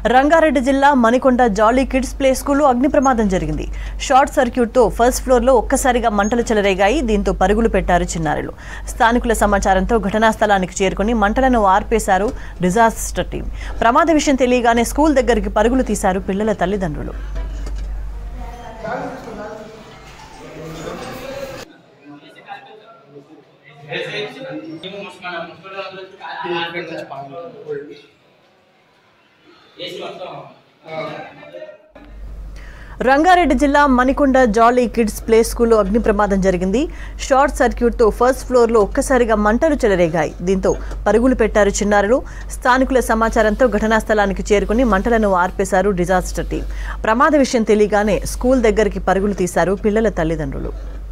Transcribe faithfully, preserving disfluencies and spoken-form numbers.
రంగారెడ్డి జిల్లా మణికొండ జాలీ kids play స్కూల్లో అగ్ని ప్రమాదం జరిగింది. షార్ట్ సర్క్యూట్ తో ఫస్ట్ ఫ్లోర్ లో ఒక్కసారిగా మంటలు చెలరేగాయి. దీంతో పరుగులు పెట్టారు చిన్నారులు. స్థానికుల సమాచారంతో ఘటనా స్థలానికి చేరుకుని మంటలను ఆర్పేశారు డిజాస్టర్ టీం. ప్రమాద విషయం తెలియగానే స్కూల్ దగ్గరికి పరుగులు తీశారు పిల్లల తల్లిదండ్రులు. రంగారెడ్డి జిల్లా మణికొండ జాలీ కిడ్స్ ప్లే స్కూల్లో అగ్ని ప్రమాదం జరిగింది. షార్ట్ సర్క్యూట్ తో ఫస్ట్ ఫ్లోర్ లో ఒక్కసారిగా మంటలు చెలరేగాయి. దీంతో పరుగులు పెట్టారు చిన్నారులు. స్థానికుల సమాచారంతో ఘటనా స్థలానికి చేరుకుని మంటలను ఆర్పేశారు డిజాస్టర్ టీం. ప్రమాద విషయం తెలియగానే స్కూల్ దగ్గరికి పరుగులు తీశారు పిల్లల తల్లిదండ్రులు.